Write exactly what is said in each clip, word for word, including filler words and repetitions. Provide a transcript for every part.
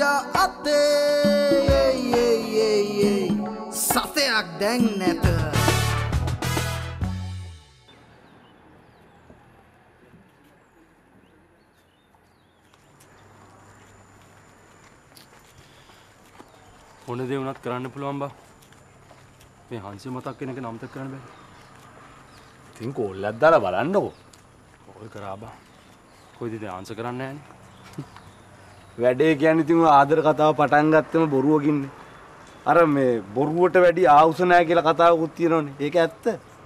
අතේ සතයක් දැන් නැත. මොන දේ වුණත් කරන්න පුළුවන් බා. මේ හංසි මතක් වෙන එක නම් තක් කරන්න බෑ. ඉතින් කෝල්ලක් දාලා බලන්නකෝ. ඔය කරා බා. කොයිද ඉතින් ආන්සර් කරන්නේ නැහනේ. වැඩේ කියන්නේ ඉතින් ආදර කතාව පටන් ගත්තම බොරුවකින්නේ. අර මේ බොරුවට වැඩි ආවුස නැහැ කියලා කතාවකුත් තියෙනවනේ. ඒක ඇත්ත.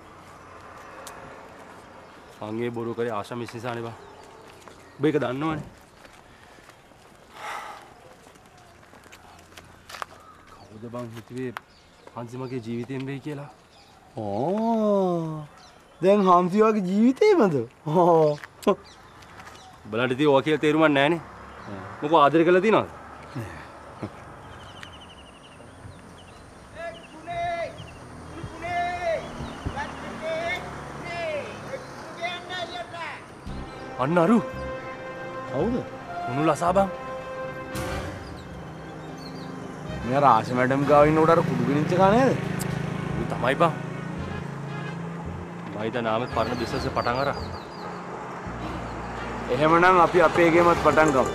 මංගේ බොරු කරේ ආශා මිස් නිසානේ බා. ඔබ ඒක දන්නවනේ. කවුද බං හිතුවේ හංසි මගේ ජීවිතේම වෙයි කියලා? ඕ දැන් හම්සි වගේ ජීවිතේමද? ඕ බලන්න ඉතින් ඔය කියලා තේරුමක් නැහනේ. මොකෝ ආදරය කළා තියනවද? අන්න අරු කවුද? උණු ලසා බං. මෙයා රාෂ මැඩම් ගාව ඉන්නකොට අර කුඩු ගිනිච්ච කා නේද? ඌ තමයි බං. මයිද නාමෙත් පරණ බිස්නස් එක පටන් අරන්. එහෙමනම් අපි අපේ ගේමත් පටන් ගමු.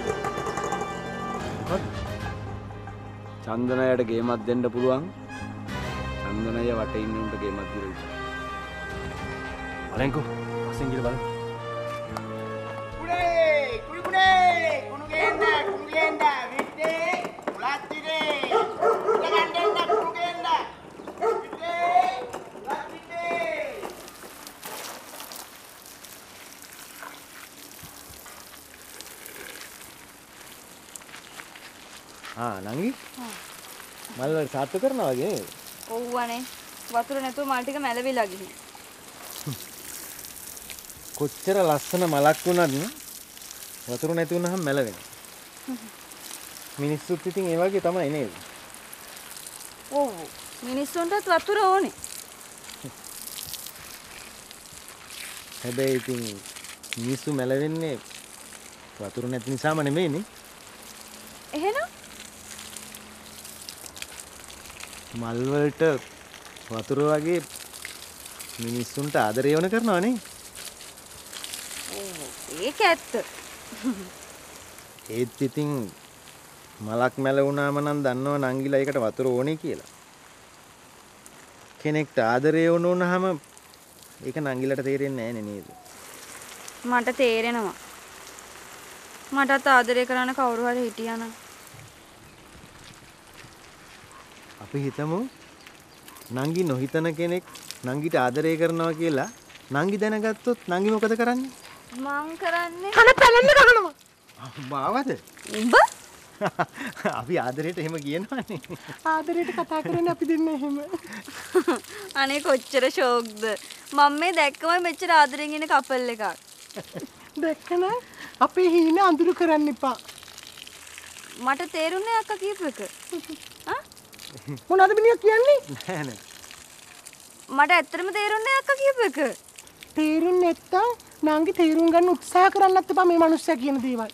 චන්දනයට ගේමක් දෙන්න පුළුවන්. චන්දනය වටේ ඉන්න උන්ට ගේමක් දීලා ඉතින්. බලෙන්කෝ. අසින් ගිල බලන්න. කුඩේ කුඩු කුඩේ කුණු ගේන්න කුණු ගේන්න විත්තේ මුලත්තිනේ ඉඳගන්න දෙන්න කුණු ගේන්න විත්තේ මුලත්තිනේ. ආ නංගි මල් වල සාත්තු කරනවා වගේ නේද? ඔව්වනේ. වතුර නැතුව මල් ටික මැලවිලා ගිහින්. කොච්චර ලස්සන මලක් වුණත් වතුර නැති වුණාම මැලවෙනවා. මිනිස්සුත් ඉතින් ඒ වගේ තමයි නේද? ඔව්. මිනිස්සුන්ටත් වතුර ඕනේ. හැබැයි ඉතින් මිනිස්සු මැලවෙන්නේ වතුර නැති නිසාම නෙමෙයිනේ. එහෙනම් මල් වලට වතුර වගේ මිනිස්සුන්ට ආදරය වුණ කරනවා නේ. ඔව්. ඒක ඇත්ත. ඒත් ඉතින් මලක් මැලවුණාම නම් දන්නව නංගිලා ඒකට වතුර ඕනේ කියලා. කෙනෙක්ට ආදරය වුණොනහම ඒක නංගිලට තේරෙන්නේ නැහැ නේද? මට තේරෙනවා. මටත් ආදරය කරන කවුරු හරි හිටියා නම්. අපි හිතමු නංගි නොහිතන කෙනෙක් නංගිට ආදරය කරනවා කියලා නංගි දැනගත්තොත් නංගි මොකද කරන්නේ? මං කරන්නේ කන පැලෙන්න ගහනවා. මාවද? උඹ? අපි ආදරයට එහෙම කියනවනේ. ආදරයට කතා කරන්නේ අපි දෙන්න එහෙම. අනේ කොච්චර ෂෝක්ද. මම මේ දැක්කම මෙච්චර ආදරෙන් ඉන්න කපල් එකක්. දැක්කන අපේ හීන අඳුරු කරන්න එපා. මට තේරුන්නේ අක්කා කියපු එක. ආ? මොනවද මිනිහා කියන්නේ? නෑ නෑ. මට ඇත්තටම තේරුන්නේ අක්කා කියපු එක. තේරුන්නේ නැත්තම් නංගි තේරුම් ගන්න උත්සාහ කරන්නත් එපා මේ මිනිස්සයා කියන දේවල්.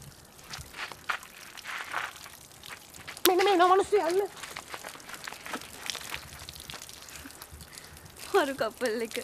මෙන්න මේ මිනිස්සයා අල්ල. හරු කපල් එක.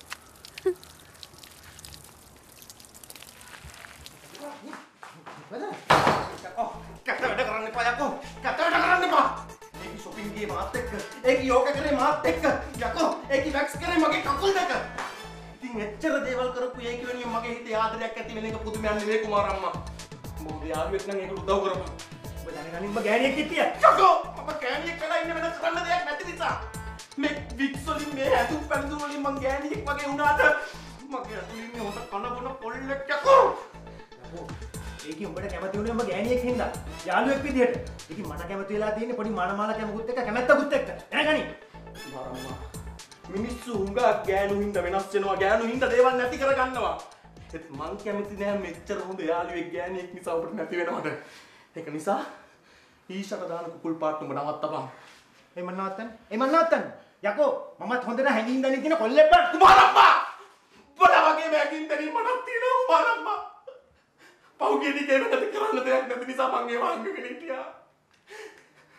කැත වැඩ කරන්න එපා යකෝ. කැත වැඩ කරන්න එපා. ඒකි shopping ගියේ මාත් එක්ක. ඒකි යෝගා කරේ මාත් එක්ක. යකෝ ඒකි වැක්ස් කරේ මගේ කකුල් දෙක. ඉතින් එච්චර දේවල් කරපු ඒකි වෙනුවෙන් මගේ හිතේ ආදරයක් ඇති වෙන එක පුදුමයක් නෙවෙයි කුමාරම්මා. මොකද යාළුවෙක් නම් ඒකට උදව් කරපන්. ඔබ දැනගනින් මම ගෑණියෙක් හිටියා. යකෝ මම ගෑණියෙක් වෙලා ඉන්න වෙන කරන්න දෙයක් නැති නිසා. මේ වික්ස් වලින් මේ ඇතුම් පැළඳුම් වලින් මං ගෑණියෙක් වගේ වුණාට මගේ ඇතුලින් මේ හොඳ කන බොන පොල්ලෙක් යකෝ. යකෝ ඒකි උඹට කැමති වුණේ උඹ ගෑණියෙක් හින්දා යාළුවෙක් විදියට. ඒකි මට කැමති වෙලා තියෙන්නේ පොඩි මනමාලා කැමකුත් එක්ක කැමැත්තකුත් එක්ක. දැනගනි. කුමාරම්මා මිනිස්සු උංගා ගෑනු හින්දා වෙනස් වෙනවා ගෑනු හින්දා දේවල් නැති කරගන්නවා. ඒත් මං කැමති නෑ මෙච්චර හොඳ යාළුවෙක් ගෑණියෙක් නිසා ඔබට නැති වෙනවට. ඒක නිසා ඊෂට දාන කුකුල් පාට උඹ නවත්තපන්. එමන් නවත්තන්න. එමන් නවත්තන්න. යකෝ මමත් හොඳට හැංගින් දනින් තියෙන කොල්ලෙක් බං. කුමාරම්මා. බලා වගේ මෑකින් දෙනින් මටත් තියෙනවා කුමාරම්මා. පෞගියනි කේම නැති කරන්න දෙයක් නැති නිසා මං ඒව අංගගෙන හිටියා.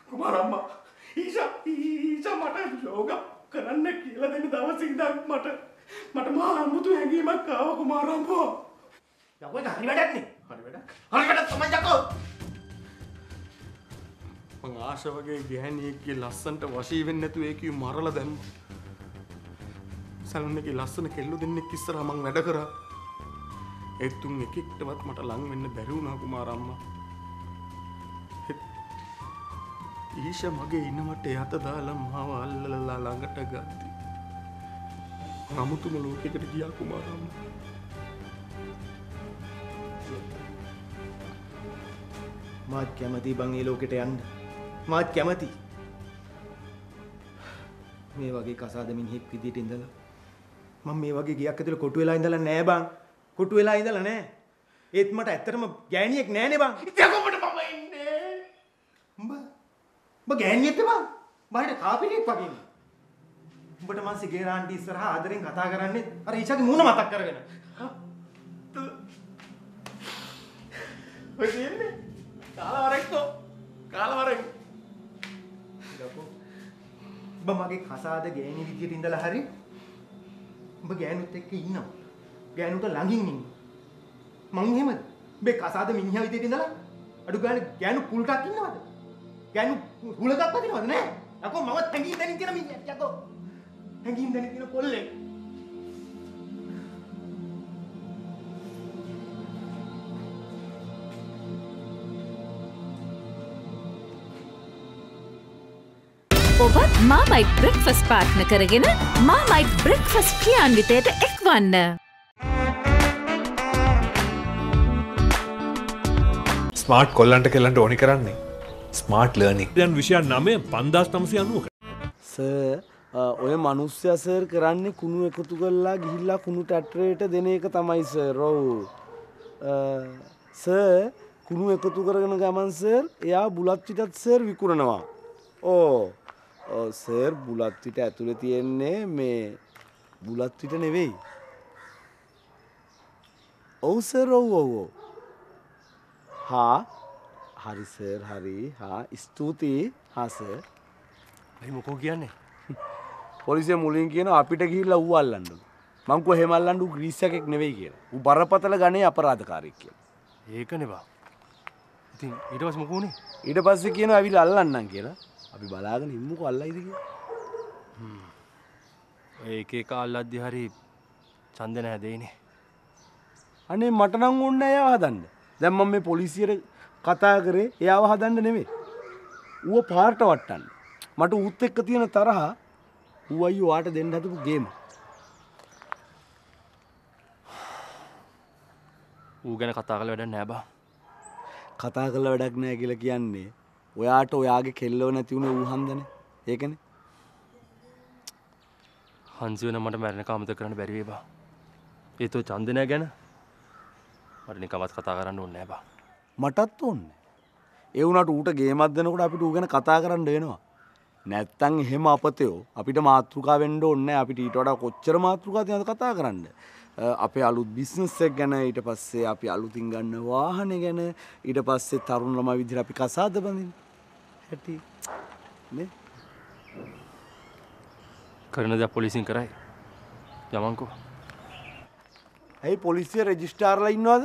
කුමාරම්මා ඊෂා ඊෂා මට යෝගා කරන්න කියලා දෙන්න දවස් ඉඳන් මට මට මහා අමුතු හැඟීමක් ආවා කුමාරම්මා. යකෝ ඒක හරි වැඩක් නේ. හරි වැඩක්. හරි වැඩක් තමයි යකෝ. මං ආශා වගේ ගෑණියෙක්ගේ ලස්සන්ට වශී වෙන්නේ නැතුව ඒකේ මරලා දැම්මා. සැලුන් එකේ ලස්සන කෙල්ලු දෙන්නෙක් ඉස්සරහා මං වැඩ කරා. ඒ තුන් එකෙක්ටවත් මට ලං වෙන්න බැරි වුණා කුමාරම්මා. ඊෂා මගේ ඉන්නමට යත දාලා මාව අල්ලලා ළඟට ගත්තා. අමුතුම ලෝකයකට ගියා කුමාරම්මා. මාත් කැමති බං ඒ ලෝකෙට යන්න. මාත් කැමති. මේ වගේ කසාද මිනිහෙක් විදියට ඉඳලා මම මේ වගේ ගියක් ඇතුලේ කොටු වෙලා ඉඳලා නෑ බං. කොටු වෙලා ඉඳලා නෑ. ඒත් මට ඇත්තටම ගෑණියෙක් නෑනේ බං. ඉතින් කොහොමද මම ඉන්නේ? උඹ උඹ ගෑණියෙක්ද බං? බාහිර කාපිරියෙක් වගේ නේ. උඹට මං සිගේර ආන්ටි ඉස්සරහා ආදරෙන් කතා කරන්නේ අර ඊෂාගේ මූණ මතක් කරගෙන. ඔය දෙන්නේ කාලවරෙක්කෝ කාලවරෙක්. ඉලකෝ උඹ මගේ කසාද ගෑණි විදියට ඉඳලා හරි උඹ ගෑනුත් එක්ක ඉන්නවා. ගෑනුට ළඟින් ඉන්නවා. මං එහෙමද? උඹේ කසාද මිනිහා විදියට ඉඳලා අඩු ගානේ ගෑනු පුල්ටක් ඉන්නවද? ගෑනු හුලගක් වදිනවද නෑ? යකෝ මම තැඟින් දැනින් තියෙන මිනිහා යකෝ. තැඟින් දැනින් තියෙන පොල්ලේ. ඔබත් මාමයිට් බ්‍රෙක්ෆාස්ට් පාර්ට්නර් කරගෙන මාමයිට් බ්‍රෙක්ෆාස්ට් ක්‍රියාන්විතයට එක්වන්න. ස්මාර්ට් කොල්ලන්ට කෙල්ලන්ට ඕනි කරන්නේ ස්මාර්ට් ලර්නින්. දැන් විෂය නවය පන්දාස් නවසිය අනූක. සර් ඔය මිනිස්සයා සර් කරන්නේ කුණු එකතු කරලා ගිහිල්ලා කුණු ටැටරේට දෙන එක තමයි සර්. ඔව්. සර් කුණු එකතු කරගෙන ගමන් සර් එයා බුලත් පිටත් සර් විකුණනවා. ඕ ඔව් සර් බුලත් පිට ඇතුලේ තියෙන්නේ මේ බුලත් පිට නෙවෙයි. ඔව් සර් ඔව් ඔව් ඔව්. හා හරි සර් හරි හා ස්තුතියි හා සර්. අයි මොකෝ කියන්නේ? පොලිසිය මුලින් කියනවා අපිට ගිහිල්ලා ඌ අල්ලන්න. මං කෝ එහෙම අල්ලන්න ඌ ග්‍රීස් එකෙක් නෙවෙයි කියලා. ඌ බරපතල ගණේ අපරාධකාරයෙක් කියලා. ඒකනේ බා. ඉතින් ඊට පස්සේ මොකෝ උනේ? ඊට පස්සේ කියනවා ඇවිල්ලා අල්ලන්නම් කියලා. අපි බලාගෙන ඉමුකෝ අල්ලයිද කියලා. හ්ම්. ඔය එක එක අල්ලද්දි හරි ඡන්ද නැහැ දෙයිනේ. අනේ මට නම් ඕනේ එයාව හදන්න. දැන් මම මේ පොලිසියට කතා කරේ එයාව හදන්න නෙවෙයි. ඌව පාරට වට්ටන්න. මට ඌත් එක්ක තියෙන තරහ ඌ අයියෝ ආට දෙන්න හදපු ගේම. ඌ ගැන කතා කරලා වැඩක් නැහැ බා. කතා කරලා වැඩක් නැහැ කියලා කියන්නේ ඔයාට ඔයාගේ කෙල්ලව නැති වුණේ ඌ හන්දනේ. ඒකනේ. හන්සිය නම් මට මැරෙනකම් අමතක කරන්න බැරි වෙයි බා. ඒත් ඔය චන්දනය ගැන මට නිකම්වත් කතා කරන්න ඕනේ නැහැ බා. මටත් ඕනේ. ඒ වුණාට ඌට ගේමක් දෙනකොට අපිට ඌ ගැන කතා කරන්න වෙනවා. නැත්තම් එහෙම අපතයෝ අපිට මාතෘකා වෙන්න ඕනේ නැහැ. අපිට ඊට වඩා කොච්චර මාතෘකා තියනද කතා කරන්න. අපේ අලුත් බිස්නස් එක ගැන, ඊට පස්සේ අපි අලුතින් ගන්න වාහනේ ගැන, ඊට පස්සේ තරුණ ළමයි විදිහට අපි කසාද බඳින්න. හැටි නේ? කරන දේ පොලිසියෙන් කරයි. යමන්කෝ. ඇයි පොලිසිය රෙජිස්ට්‍රාර්ලා ඉන්නවද?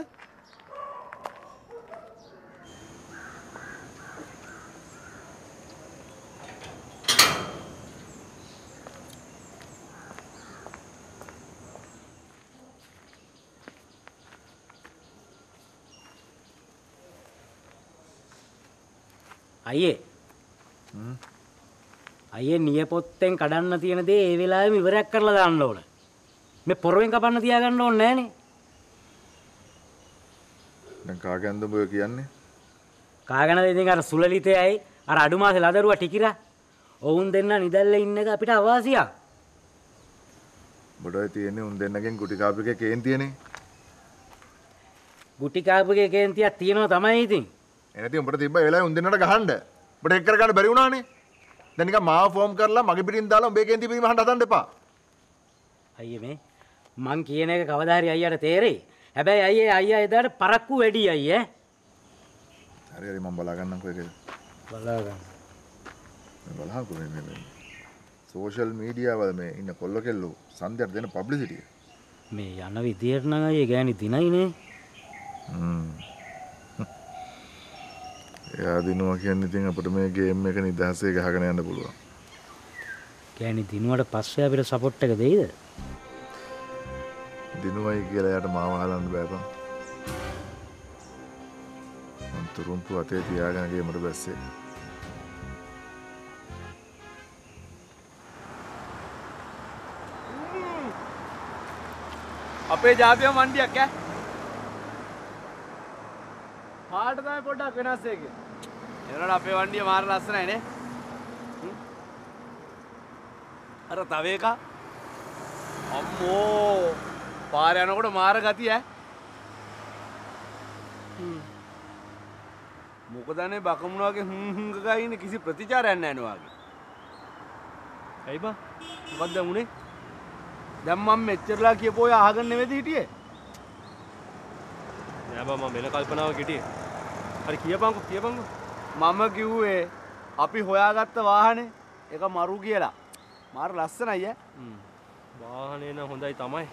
අයියේ අයියේ නියපොත්තෙන් කඩන්න තියෙන දේ ඒ වෙලාවෙම ඉවරයක් කරලා දාන්න ඕන. මේ පොරවෙන් කපන්න තියාගන්න ඕනේ නෑනේ. දැන් කාගෙන්ද ඔබ කියන්නේ? කාගෙනද ඉතින් අර සුලලිතයයි අර අඩුමාසේ ලදරුවා ටිකිරා. ඔවුන් දෙන්න නිදැල්ල ඉන්න එක අපිට අවාසියක්. බඩයි තියෙන්නේ උන් දෙන්නගෙන් ගුටි කාපිකේ කේන්තියනේ. ගුටි කාපිකේ කේන්තියක් තියෙනවා තමයි ඉතින්. එනදී උඹට තිබ්බ ඒ වෙලාවේ උන් දෙන්නට ගහන්න. උඹට එක් කරගන්න බැරි වුණානේ. දැන් නිකන් මාව ෆෝම් කරලා මගේ පිටින් දාලා උඹේ කේන්ති පිළිම අහන්න හදන්න එපා. අයියේ මේ මං කියන එක කවදා හරි අයියාට තේරෙයි. හැබැයි අයියේ අයියා එදාට පරක්කු වැඩි අයියේ. හරි හරි මම බලා ගන්නම්කෝ ඒක. බලා ගන්න. බලහකෝ මේ මේ සෝෂල් මීඩියා වල මේ ඉන්න කොල්ල කෙල්ලෝ සන්ධ්‍යට දෙන පබ්ලිසිටි එක. මේ යන විදියට නම් අය ගෑණි දිනයිනේ. හ්ම්. එයා දිනුවා කියන්නේ ඉතින් අපිට මේ ගේම් එක නිදහසේ ගහගෙන යන්න පුළුවන්. ගෑණි දිනුවට පස්සේ අපිට සපෝට් එක දෙයිද? දිනුවයි කියලා එයාට මාව හලන්න බෑ බං. මම තුරුම්පු අතේ තියාගෙන ගේමට බැස්සේ. අපේ ජාතිය මණ්ඩියක් ඈ. පාට තමයි පොඩ්ඩක් වෙනස් එකේ. එනකොට අපේ වණ්ඩිය මාර ලස්සනයි නේ. අර තව එක. අම්මෝ. පාර යනකොට මාර ගතිය ඈ. මොකදනේ බකමුණ වගේ හුම් හුම් ගා ඉන්නේ කිසි ප්‍රතිචාරයක් නැහැ නේ වාගේ. ඇයි බා? මොකක්ද වුනේ? දැන් මම මෙච්චරලා කියපෝ ඔය අහගෙන නෙවෙයි හිටියේ. නෑ බා මම වෙන කල්පනාවක හිටියේ. හරි කියපන්කෝ කියපන්කෝ. මම කිව්වේ අපි හොයාගත්ත වාහනේ ඒක මරු කියලා. මාර ලස්සනයි ඈ. හ්ම්. වාහනේ නම් හොඳයි තමයි.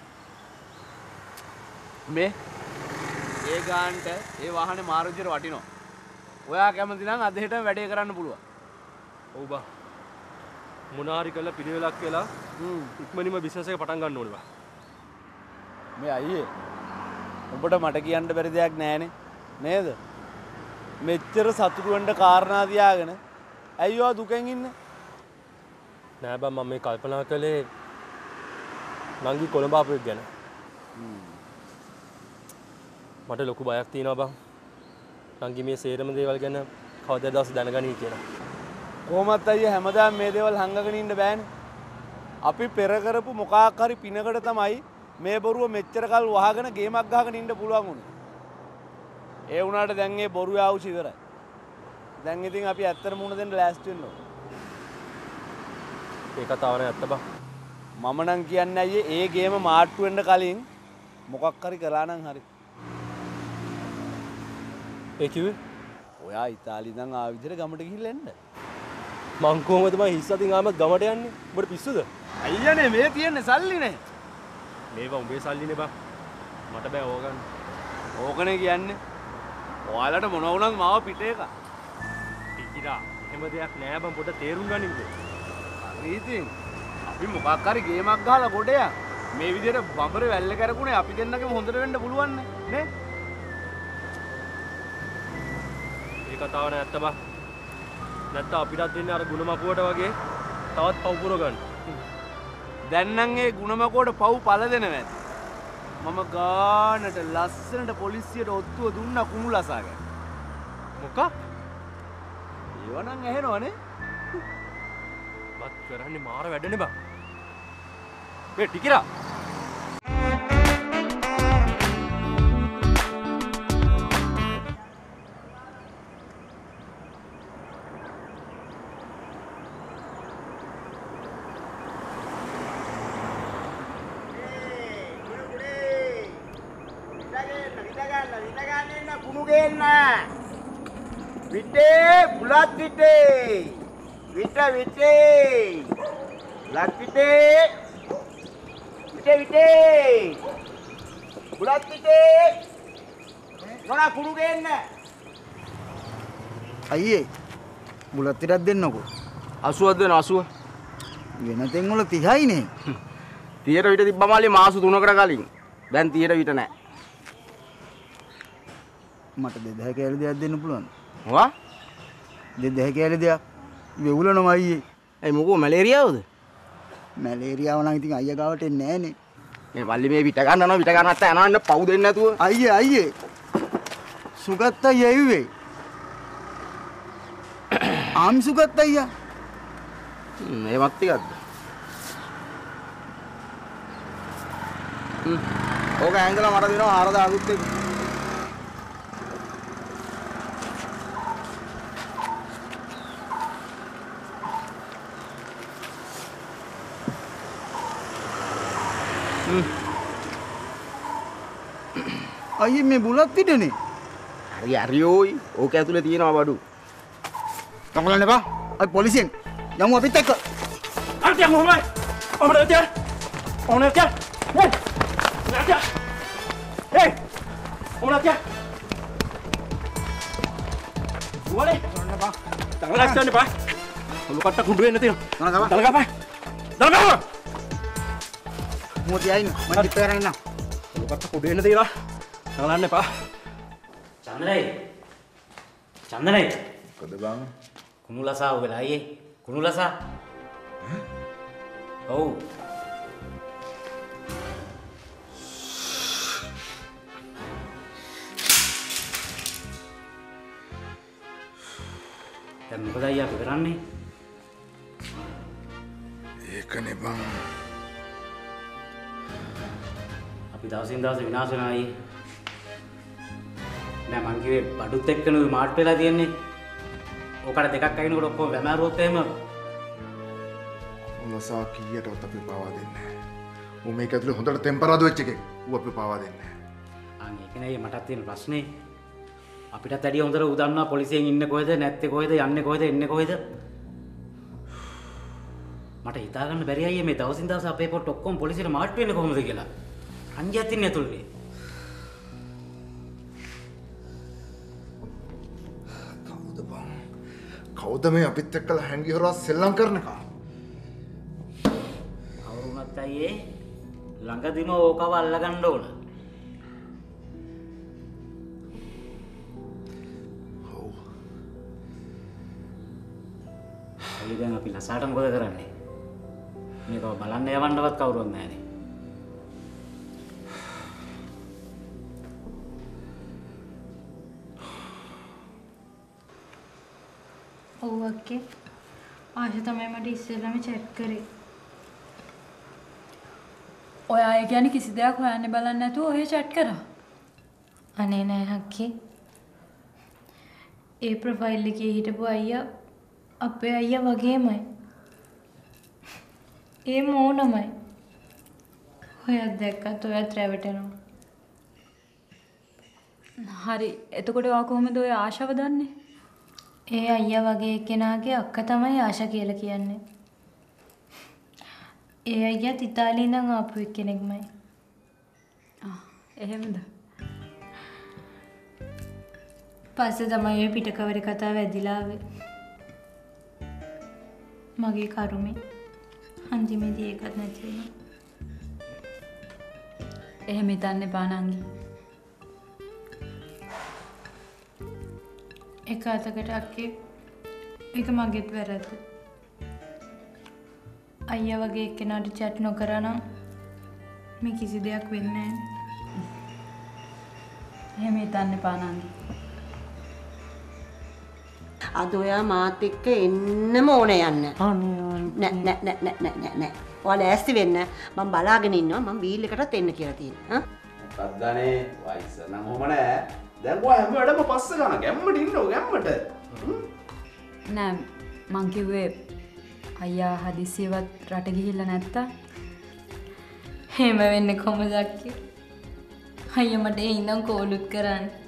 මේ ඒ ගානට ඒ වාහනේ මාර විදියට වටිනවා. ඔයා කැමති නම් අද හෙටම වැඩේ කරන්න පුළුවන්. ඔව් බා. මොනාරි කළ පිළිවෙලක් කියලා හ්ම් ඉක්මනින්ම බිස්නස් එක පටන් ගන්න ඕනේ බා. මේ අයියේ ඔබට මට කියන්න බැරි දෙයක් නෑනේ නේද? මෙච්චර සතුටු වෙන්න කාරණා තියාගෙන ඇයි ඔයා දුකෙන් ඉන්නේ? නෑ බා මම මේ කල්පනා කළේ නංගි කොළඹ ආපු එක ගැන. මට ලොකු බයක් තියෙනවා බං. නංගි මේ සේරම දේවල් ගැන කවදා දවස් දැනගනී කියලා. කොහොමත් අයියේ හැමදාම මේ දේවල් හංගගෙන ඉන්න බෑනේ. අපි පෙර කරපු මොකක් හරි පිනකට තමයි මේ බොරුව මෙච්චර කල් වහගෙන ගේමක් ගහගෙන ඉන්න පුළුවන් උනේ. ඒ වුණාට දැන් මේ බොරුව ආවුසි ඉවරයි. දැන් ඉතින් අපි ඇත්තට මුණ දෙන්න ලෑස්ති වෙන්න ඕන. ඒ කතාව නෑ ඇත්ත බං. මම නම් කියන්නේ අයියේ ඒ ගේම මාට්ටු වෙන්න කලින් මොකක් හරි කළා නම් හරි. ඒ කිව්වේ? ඔයා ඉතාලි ඉඳන් ආව විදිහට ගමට ගිහිල්ලා එන්න. මං කොහොමද මම හිස් අතින් ආමත් ගමට යන්නේ? උඹට පිස්සුද? අයියනේ මේ තියෙන්නේ සල්ලිනේ. මේවා උඹේ සල්ලිනේ බං. මට බෑ ඕගන්න. ඕකනේ කියන්නේ. ඔයාලට මොන වුණත් මාව පිටේ එක. ටිකිරා එහෙම දෙයක් නෑ බං පොඩ්ඩක් තේරුම් ගනින්කෝ. හරි ඉතින් අපි මොකක් හරි ගේමක් ගහලා ගොඩයක් මේ විදිහට බඹරේ වැල්ල කරකුනේ අපි දෙන්නගෙම හොඳට වෙන්න පුළුවන් නේ. ඒ කතාව නෑ ඇත්ත බං. නැත්නම් අපිටත් දෙන්නේ අර ගුණමපුවට වගේ තවත් පව් පුර ගන්න. දැන් නම් ඒ ගුණමකුවට පව් පළ දෙනවා ඇති. මම ගානට ලස්සනට පොලිසියට ඔත්තුව දුන්නා කුණුලසාගෙන. මොකක්? ඒව නම් ඇහෙනවනේ. මත් කරන්නේ මාර වැඩනේ බං. මේ ටිකිරා විටේ බුලත් විටේ විට විටේ බුලත් විටේ විටේ විටේ බුලත් විටේ මොනා කුණු ගේන්න අයියේ බුලත් ටිකක් දෙන්නකෝ. අසුවක් දෙන අසුව වෙන තෙන් වල තිහයිනේ. තියට විට තිබ්බ මාළේ මාස තුනකට කලින් දැන් තියට විට නැහැ. මට දෙදහ කෑලි දෙයක් දෙන්න පුළුවන්. මොකක්? දෙදහ කෑලි දෙයක් වෙවුලනවා අයියේ. ඒ මොකෝ මැලේරියාවද? මැලේරියාව නම් ඉතින් අයියා ගාවට එන්නේ නැහනේ. මේ පල්ලි මේ විට ගන්නවා විට ගන්න නැත්නම් යනවා ඉන්න පව් දෙන්නේ නැතුව. අයියේ අයියේ. සුගත් අයියා එව්වේ. ආම් සුගත් අයියා. මේවත් ටිකක්ද? හ්ම්. ඕක ඇංගලා මට දෙනවා හාරදා අලුත් එක. අයියේ මේ බුලත් පිටනේ. හරි හරි ඕයි. ඕක ඇතුලේ තියෙනවා බඩු. තංගලන්න එපා. අපි පොලිසියෙන් යමු අපිත් එක්ක. Artian Muhammad. Muhammad Artian. Muhammad Artian. Hey. Artian. Hey. Muhammad Artian. Boleh. Jangan lagi nih, Pak. Lu kata kunduin nanti. Mana kapan? Dalam apa? Dalam apa? Mau diain, main di perang nah. Lu kata kunduin nanti lah. Jangan nih, Pak. චන්දරයි චන්දරයි මොකද බං කුණුලසා වෙලා අයියේ කුණුලසා ඔව් දැන් මොකද අයියා අපි කරන්නේ ඒකනේ බං අපි දවසින් දවස විනාශ වෙනවා අයියේ නෑ මං කිව්වේ බඩුත් එක්කනේ මාට් වෙලා තියෙන්නේ. ඕකට දෙකක් අයිනකොට ඔක්කොම වැමෑරුවොත් එහෙම උන්වසා කීයටවත් අපි පාවා දෙන්නේ නැහැ. ඌ මේක ඇතුලේ හොඳට ටෙම්පරාදු වෙච්ච එකෙක්. ඌ අපි පාවා දෙන්නේ නැහැ. අන් ඒකනේ මටත් තියෙන ප්‍රශ්නේ. අපිටත් වැඩිය හොඳට ඌ දන්නවා පොලිසියෙන් ඉන්නේ කොහෙද නැත්තේ කොහෙද යන්නේ කොහෙද එන්නේ කොහෙද. මට හිතා ගන්න බැරි අයියේ මේ දවසින් දවස අපේ පොට් ඔක්කොම පොලිසියට මාට් වෙන්නේ කොහොමද කියලා. අංජියක් තින්නේ ඇතුළේ. කවුද මේ අපිත් එක්කලා හැංගි හොරා සෙල්ලම් කරනකම්? කවුරුනත් අයියේ ළඟදිම ඕකව අල්ලගන්න ඕන. ඔව්. අයියේ දැන් අපි ලසාට මොකද කරන්නේ? මේකව බලන්න යවන්නවත් කවුරුවත් නැහැනේ. ඔව් අක්කේ ආශා තමයි මට ඉස්සෙල්ලාම චැට් කරේ. ඔයා ඒ කියන්නේ කිසි දෙයක් හොයන්න බලන්නේ නැතුව ඔය chat කරා. අනේ නෑ අක්කේ. ඒ ප්‍රොෆයිල් එකේ හිටපු අයියා අපේ අයියා වගේමයි. ඒ මෝනමයි. ඔයා දැක්කත් ඔයත් රැවටෙනවා. හරි. එතකොට ඔයා කොහොමද ඔය ආශාව දන්නේ? ඒ අයියා වගේ කෙනාගේ අක්කා තමයි ආශා කියලා කියන්නේ. ඒ අයියාත් ඉතාලියෙන් ඉඳන් ආපු කෙනෙක්මයි. ආ එහෙමද? පස්සේ තමයි ඔය පිටකවරේ කතාව ඇදිලා ආවේ. මගේ කරුමේ අන්තිමේදී ඒකත් නැති වුණා. එහෙම හිතන්න එපා නංගි. එක අතකට අක්කේ ඒක මගේත් වැරද්ද. අයියා වගේ එක්කෙනාට chat නොකරා නම් මේ කිසි දෙයක් වෙන්නේ නැහැ. එහෙම හිතන්න එපා නංගි. අද ඔයා මාත් එක්ක එන්නම ඕන යන්න. නෑ නෑ නෑ නෑ නෑ නෑ. ඔයාලා ඈස්ති වෙන්න. මම බලාගෙන ඉන්නවා. මම වීල් එකටත් එන්න කියලා තියෙනවා. මොකක්ද ගනේ? වයිස නම් ඔහම නෑ. දැන් ඔයා හැම වෙලම පස්ස ගන්න ගැම්මට ඉන්නව ගැම්මට. නෑ මං කිව්වේ අයියා හදිසියවත් රට ගිහිල්ලා නැත්තා. එහෙම වෙන්නේ කොහමද අක්කේ? අයියා මට ඒ ඉඳන් කෝලුත් කරන්නේ.